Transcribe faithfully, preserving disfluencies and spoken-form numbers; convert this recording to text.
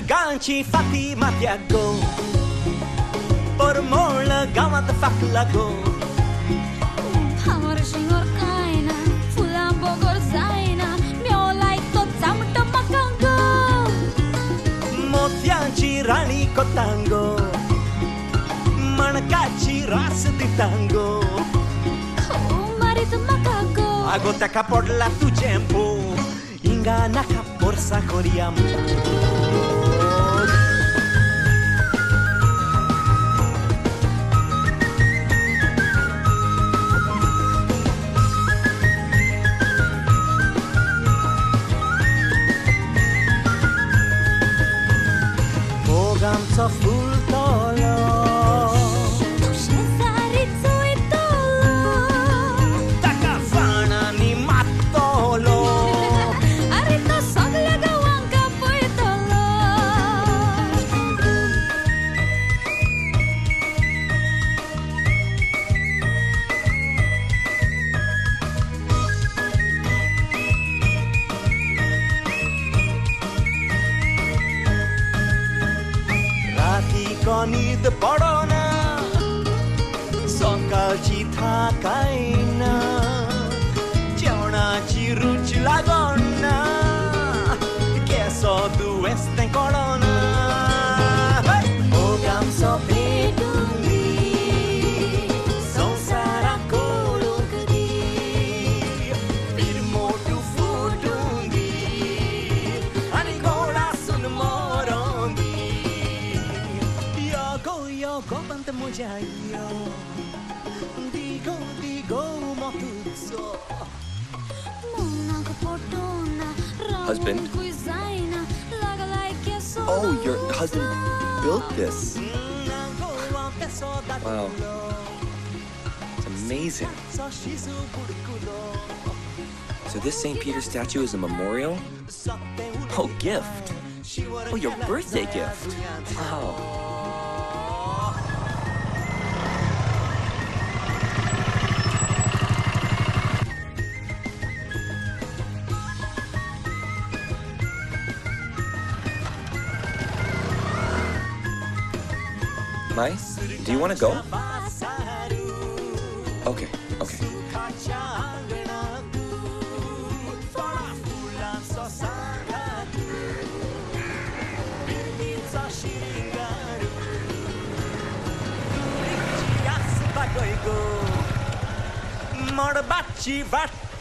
गांची फाती माथ्या गो परमोळ गावात फाकला गो फावर शिंगोर कायना फुलां बोगोर जायना म्योलाय तो चामट म्हाका गो मोत्यांची राणी कोतांगो मणकाची रास दितांगो मारीत म्हाका गो आगो ताका पडला तुजें पो इंगा नाका Porsa कोरया Fogamco full tolo Tu शेजारी चोयतलो Taka fana ni mattolo अरे तो सगळ्या गावांका पळयतलो रातिको न्हिद पडोना सकाळची थाकायना जेवणाची रुच लागोना केसो दुयेस्तें कळोना फोगामचो पेटून दी संवसाराक कळूंक दी पिरमोटू फुटून दी आनी गोडासून मरोन दी Yo go, yo go, bante moja yo Digo, digo, motuzzo Monaco portona Husband? Cuisina laga like so Oh, your husband built this. Wow. It's amazing. So this Saint Peter statue is a memorial? Oh, gift. Oh, your birthday gift. Wow. Mai, do you want to go? Okay, okay. Morbaci vat